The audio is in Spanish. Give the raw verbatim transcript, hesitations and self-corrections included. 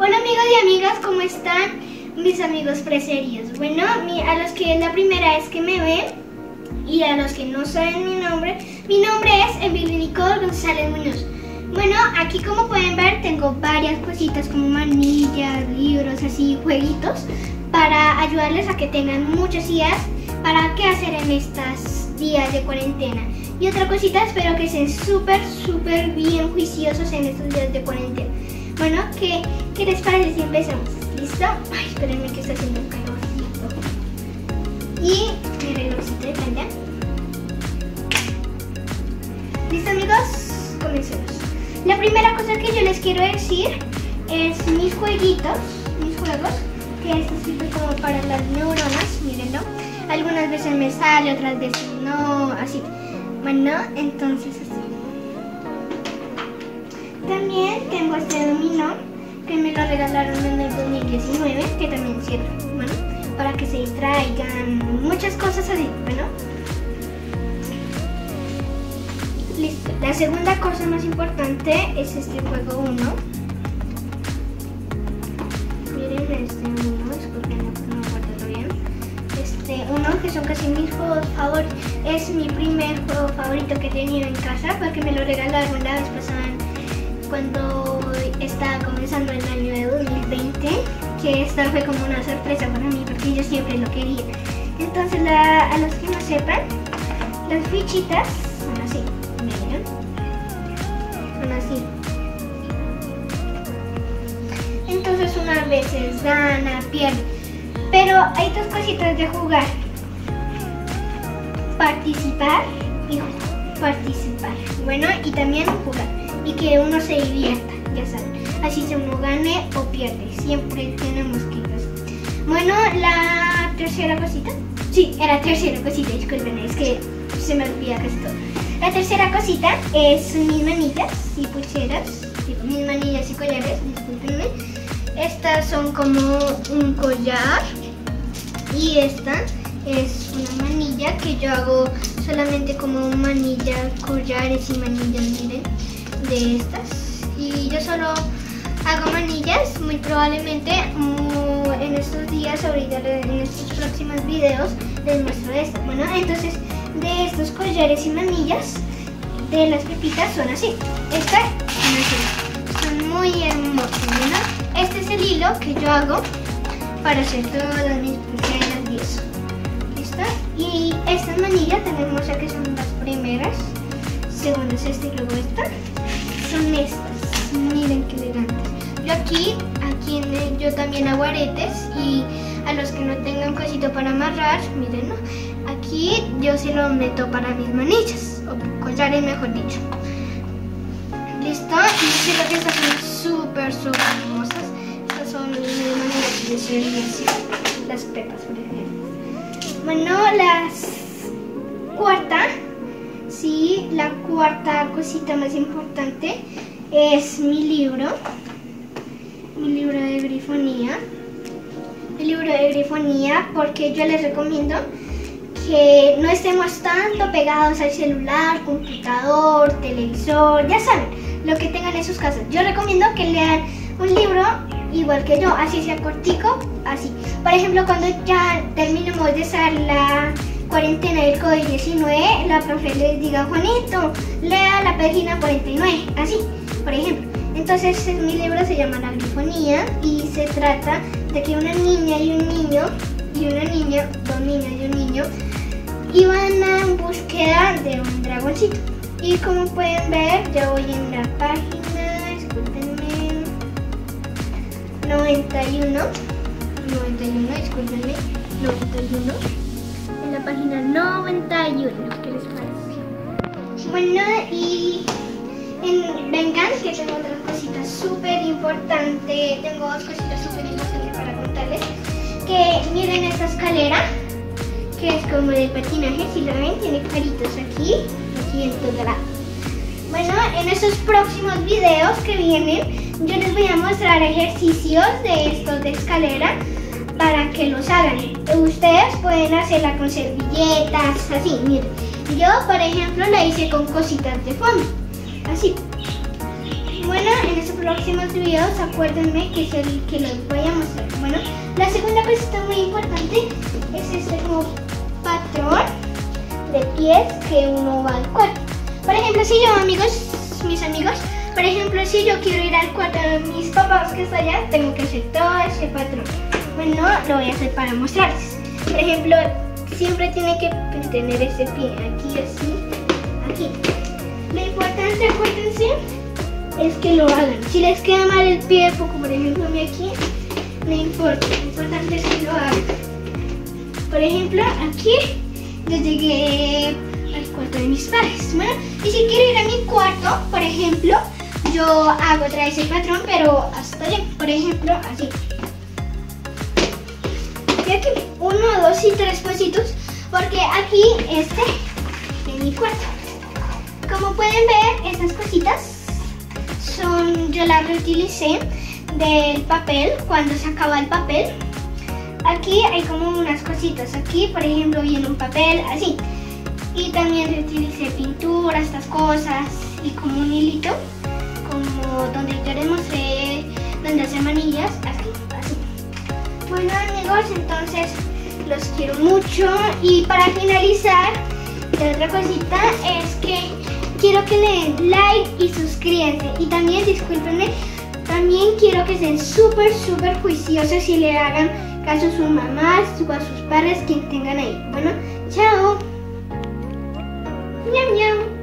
Hola amigos y amigas, ¿cómo están? Mis amigos preferidos. Bueno, a los que es la primera vez que me ven y a los que no saben mi nombre, mi nombre es Emily Nicole González Muñoz. Bueno, aquí como pueden ver tengo varias cositas como manillas, libros, así, jueguitos para ayudarles a que tengan muchas ideas para qué hacer en estos días de cuarentena. Y otra cosita, espero que estén súper, súper bien juiciosos en estos días de cuarentena. Bueno, ¿qué, qué les parece si empezamos? ¿Listo? Ay, espérenme que está haciendo un calorcito. Y mi relojcito de cambia. ¿Listo, amigos? Comencemos. La primera cosa que yo les quiero decir es mis jueguitos, mis juegos, que esto sirve como para las neuronas, mírenlo. Algunas veces me sale, otras veces no, así. Bueno, entonces así. También tengo este dominó que me lo regalaron en el dos mil diecinueve, que también sirve, bueno, para que se distraigan, muchas cosas así, bueno. Listo. La segunda cosa más importante es este juego uno. Miren este uno, disculpen, no me acuerdo bien. Este uno, que son casi mis juegos favoritos. Es mi primer juego favorito que he tenido en casa, porque me lo regalaron la vez pasada cuando estaba comenzando el año de dos mil veinte, que esta fue como una sorpresa para mí porque yo siempre lo quería. Entonces la, a los que no sepan, las fichitas son así, miren, son así. Entonces unas veces gana, pierde, pero hay dos cositas de jugar: participar y participar, bueno, y también jugar. Y que uno se divierta, ya saben. Así se uno gane o pierde, siempre tenemos que pasar. Bueno, la tercera cosita. Sí, era tercera cosita, disculpen, es que se me olvida casi todo. La tercera cosita es mis manillas y pulseras, tipo, mis manillas y collares, discúlpenme. Estas son como un collar y esta es una manilla que yo hago solamente como manillas, collares y manillas, miren, de estas. Y yo solo hago manillas, muy probablemente uh, en estos días, ahorita en estos próximos videos les muestro esto. Bueno, entonces de estos collares y manillas de las pepitas son así. Estas son así, son muy hermosas, ¿no? Este es el hilo que yo hago para hacer todas mis pulseras y eso. ¿Listo? Y estas manillas tenemos ya que son las primeras. Segunda es esta y luego esta. Son estas, miren qué elegantes. Yo aquí, aquí en el, yo también hago aretes, y a los que no tengan cosito para amarrar, miren, ¿no? Aquí yo se lo meto para mis manillas, o collares mejor dicho. ¿Listo? Y creo que estas son súper, súper hermosas. Estas son mis maneras de servicio, las pepas, por ejemplo. Bueno, las cuarta. Sí, la cuarta cosita más importante es mi libro, mi libro de grifonía, mi libro de grifonía, porque yo les recomiendo que no estemos tanto pegados al celular, computador, televisor, ya saben, lo que tengan en sus casas. Yo recomiendo que lean un libro igual que yo, así sea cortico, así. Por ejemplo, cuando ya terminemos de hacer la cuarentena del COVID diecinueve, la profe les diga: Juanito, lea la página cuarenta y nueve, así, por ejemplo. Entonces mi libro se llama La Grifonía y se trata de que una niña y un niño, y una niña, dos niñas y un niño, iban a en búsqueda de un dragoncito. Y como pueden ver, yo voy en la página, discúlpenme, noventa y uno, noventa y uno, discúlpenme, noventa y uno. En la página noventa y uno, ¿qué les parece? Bueno, y en, vengan que tengo otras cositas súper importantes, tengo dos cositas súper importantes para contarles. Que miren esta escalera, que es como de patinaje, si lo ven, tiene caritos aquí, aquí en todo lado. Bueno, en estos próximos videos que vienen, yo les voy a mostrar ejercicios de estos de escalera, para que los hagan. Ustedes pueden hacerla con servilletas, así, miren. Yo, por ejemplo, la hice con cositas de fondo, así. Bueno, en estos próximos videos acuérdenme que es el que les voy a mostrar. Bueno, la segunda cosita muy importante es este como patrón de pies que uno va al cuarto. Por ejemplo, si yo, amigos, mis amigos, por ejemplo, si yo quiero ir al cuarto de mis papás que está allá, tengo que hacer todo ese patrón. Bueno, lo voy a hacer para mostrarles. Por ejemplo, siempre tiene que tener ese pie aquí, así, aquí. Lo importante, acuérdense, es que lo hagan. Si les queda mal el pie, poco, por ejemplo, a mí aquí, no importa. Lo importante es que lo hagan. Por ejemplo, aquí yo llegué al cuarto de mis padres. Bueno, y si quiero ir a mi cuarto, por ejemplo, yo hago otra vez el patrón, pero hasta allá. Por ejemplo, así. Y aquí, uno, dos y tres pasitos, porque aquí este es mi cuarto. Como pueden ver, estas cositas son, yo las reutilicé del papel, cuando se acaba el papel. Aquí hay como unas cositas, aquí por ejemplo viene un papel, así. Y también reutilicé pintura, estas cosas, y como un hilito, como donde yo les mostré, donde hacer manillas, así, así. Bueno amigos, entonces los quiero mucho, y para finalizar, la otra cosita es que quiero que le den like y suscríbanse. Y también, discúlpenme, también quiero que sean súper, súper juiciosos y le hagan caso a sus mamás o a sus padres, quien tengan ahí. Bueno, chao. Miau, miau.